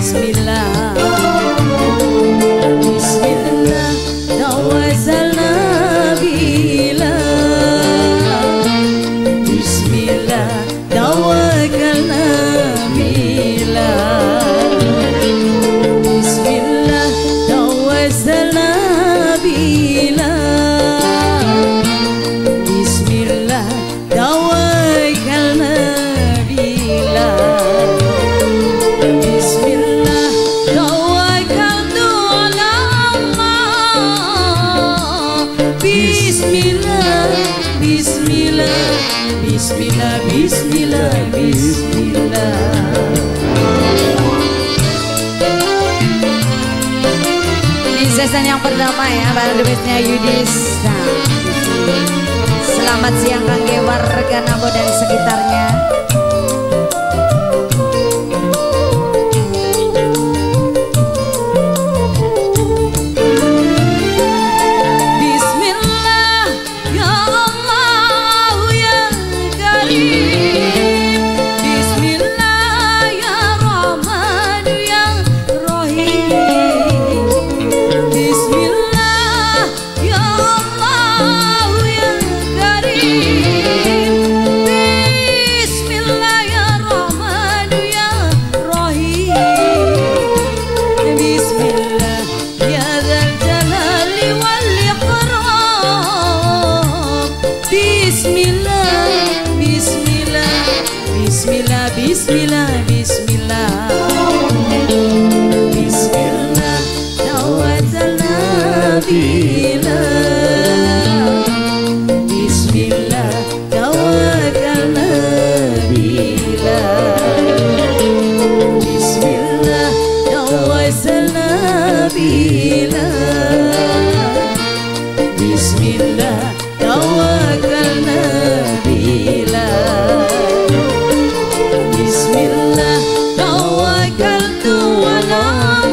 Bismillah, Bismillah, tawassalna billah. Bismillah, tawakkalna billah. Bismillah, tawassalna billah. Bismillah, tawakkalna billah. Bismillah, tawakkaltu ala Allah. Bismillah, Bismillah, Bismillah, Bismillah, Bismillah. Ini season yang pertama ya, baru duitnya Yudhista. Selamat siang kangge warga Nabo dan sekitarnya. Bismillah, ya Allah ya Karim. Bismillah, ya Rahman ya Rahim. Bismillah, ya Allah ya Karim. Bismillah, ya Rahman ya Rahim. Bismillah, ya Dzal Jalali wal Ikram. Bismillah, Bismillah, Bismillah, Bismillah, Bismillah. Bismillah, tawassalna billah. Bismillah, tawakkalna billah. Bismillah, tawassalna billah. Bismillah, tawakkalna billah. Bismillah, tawakkaltu ala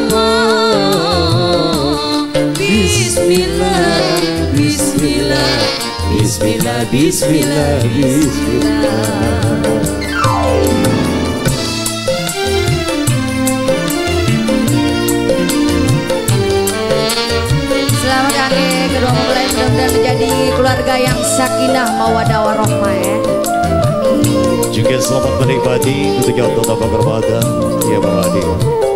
Allah. Bismillah, Bismillah, Bismillah, Bismillah, Bismillah. Selamat kali kedua mempelai, mudah-mudahan menjadi keluarga yang sakinah mawaddah warahmah ya. Juga selamat menikmati ketika tetap berbahagia ya berhadir.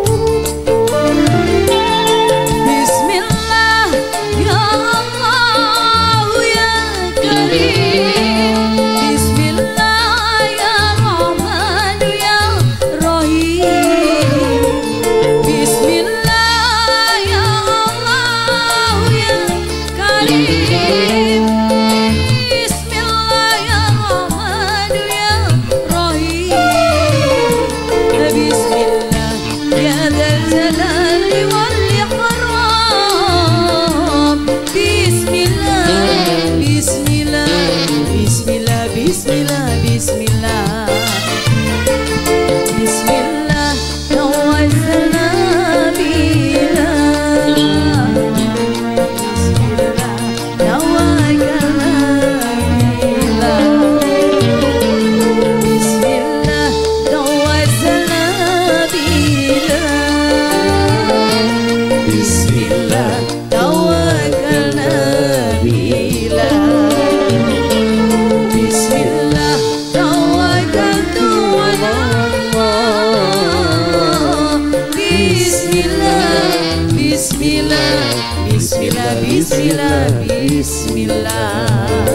Bismillah, ya Allah ya Karim. Bismillah, ya Rahman ya Rahim. Bismillah, ya Allah ya Karim. Bismillah, ya Rahman ya Rahim. Bismillah, ya Dzal Jalali wal Ikram. Bismillah, Bismillah, Bismillah, Bismillah, Bismillah. Bismillah, tawassalna billah. Bismillah, tawakkalna billah. Bismillah, tawassalna billah. Bismillah, tawakkalna billah. Bismillah, tawakkaltu ala Allah. Bismillah, Bismillah, Bismillah, Bismillah, Bismillah.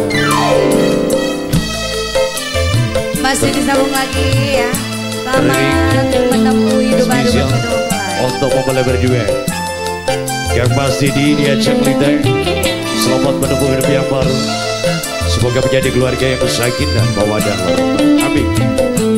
Masih disambung lagi ya. Selamat menempuh hidup baru Spesial kedua mempelai. untuk mempelai berjuang yang pasti di Aceh Melintang. Selamat menempuh hidup yang baru. Semoga menjadi keluarga yang sakinah mawaddah warahmah. Amin.